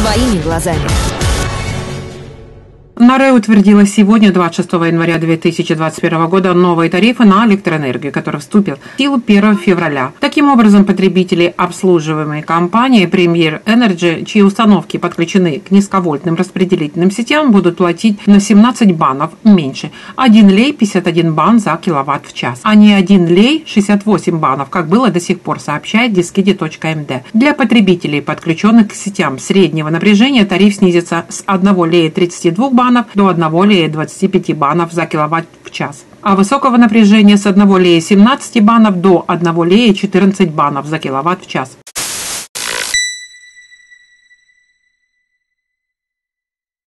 своими глазами. НАРЭ утвердила сегодня, 26 января 2021 года, новые тарифы на электроэнергию, который вступил в силу 1 февраля. Таким образом, потребители, обслуживаемые компанией Premier Energy, чьи установки подключены к низковольтным распределительным сетям, будут платить на 17 банов меньше. 1 лей 51 бан за киловатт в час, а не 1 лей 68 банов, как было до сих пор, сообщает Дискиди.МД. Для потребителей, подключенных к сетям среднего напряжения, тариф снизится с 1 лея 32 банов до 1 лея 25 банов за киловатт в час, а высокого напряжения с 1 лея 17 банов до 1 лея 14 банов за киловатт в час.